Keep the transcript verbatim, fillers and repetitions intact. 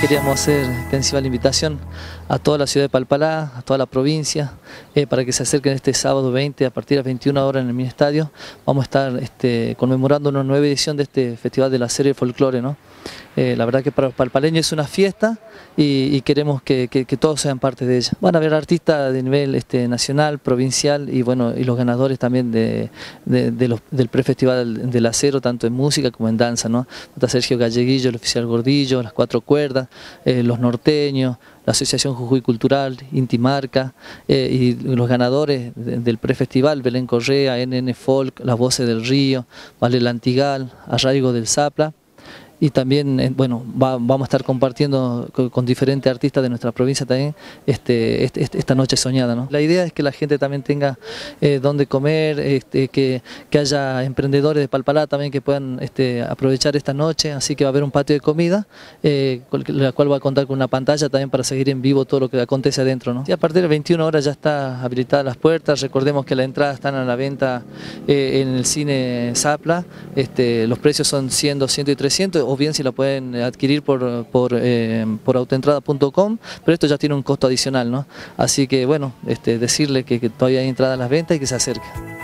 queríamos hacer extensiva la invitación a toda la ciudad de Palpalá, a toda la provincia, eh, para que se acerquen este sábado veinte a partir de las veintiuna horas en el mini estadio. Vamos a estar este, conmemorando una nueva edición de este Festival de la Serie de Folclore, ¿no? Eh, la verdad que para los palpaleños es una fiesta y, y queremos que, que, que todos sean parte de ella. Van a haber artistas de nivel este, nacional, provincial y bueno y los ganadores también de, de, de los, del prefestival del acero, tanto en música como en danza, ¿no? Está Sergio Galleguillo, el oficial Gordillo, las cuatro cuerdas, eh, los norteños, la Asociación Jujuy Cultural, Intimarca eh, y los ganadores de, del prefestival, Belén Correa, N N Folk, Las Voces del Río, Vale el Antigal, Arraigo del Zapla. Y también, bueno, va, vamos a estar compartiendo con, con diferentes artistas de nuestra provincia también este, este, esta noche soñada, ¿no? La idea es que la gente también tenga eh, dónde comer, este, que, que haya emprendedores de Palpalá también que puedan este, aprovechar esta noche, así que va a haber un patio de comida, eh, la cual va a contar con una pantalla también para seguir en vivo todo lo que acontece adentro, ¿no? Y a partir de veintiuna horas ya está habilitadas las puertas. Recordemos que las entradas están a la venta eh, en el cine Zapla, este, los precios son cien, doscientos y trescientos, o bien si la pueden adquirir por, por, eh, por autoentrada punto com, pero esto ya tiene un costo adicional, ¿no? Así que bueno, este, decirle que, que todavía hay entradas a las ventas y que se acerque.